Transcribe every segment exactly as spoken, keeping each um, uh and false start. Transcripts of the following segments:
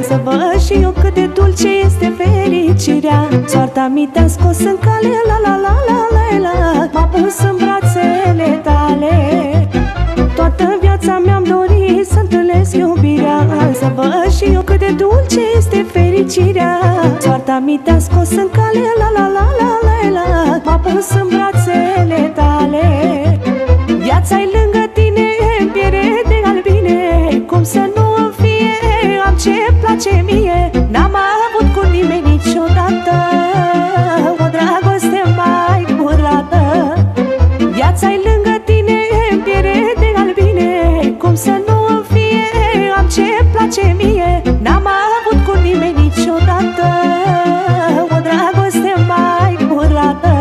să văd și eu cât de dulce este fericirea. Soarta mi te-a scos în cale, la la la la la la, m-a pus în brațele tale. Toată viața mi-am dorit să întâlnesc iubirea, să văd și eu cât de dulce este fericirea. Soarta mi te-a scos în cale, la la la la la la, m-a pus în brațele tale. Viața-i lângă tine, piere de albine, cum să nu îmi fie, am ce place mie. N-am avut cu nimeni niciodată o dragoste mai curată. Viața-i lângă tine, piere de albine, cum să nu îmi fie, am ce place mie. N-am avut cu nimeni niciodată o dragoste mai curată.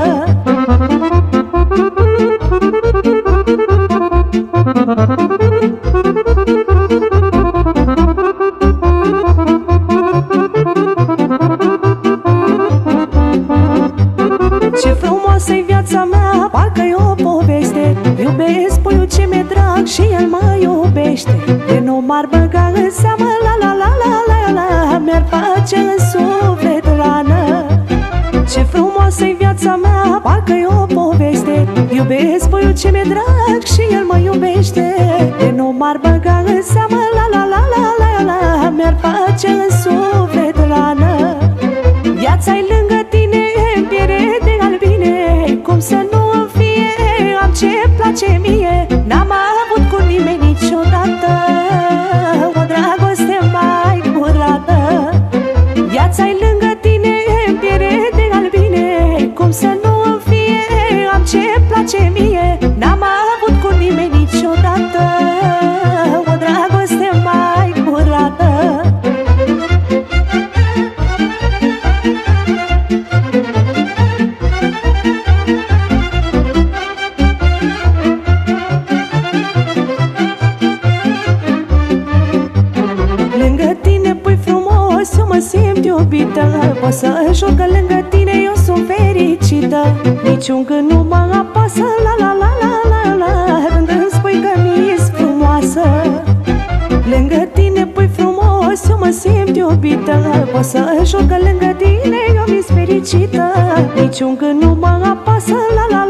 Ce frumoasă-i viața mea, parcă-i o poveste. Iubesc puiul ce mi-e drag și el mă iubește. De nu m-ar băga în seamă, la la la la la la, mi-ar face în suflet rană. Ce frumoasă-i viața mea, parcă-i o poveste. Iubesc puiul ce mi-e drag și el mă iubește. De nu m-ar băga în seamă, la la la la la la, mi-ar face în suflet rană. Viața-i lângă tine, piere de albine, cum să nu îmi fie, am ce place mie. N-am avut cu nimeni niciodată o dragoste mai curată. Viața-i lângă tine, piere de albine, cum să nu îmi fie, am ce place mie. N-am avut cu nimeni niciodată o dragoste mai curată. Lângă tine, pui frumos, eu mă simt iubită. Pot să jur că lângă tine eu sunt fericită. Niciun gând nu mă apasă, la la la la la la, când îmi spui că mi-s frumoasă. Lângă tine, pui frumos, eu mă simt iubită. Pot să jur că lângă tine eu mi-s fericită. Niciun gând nu mă apasă, la la la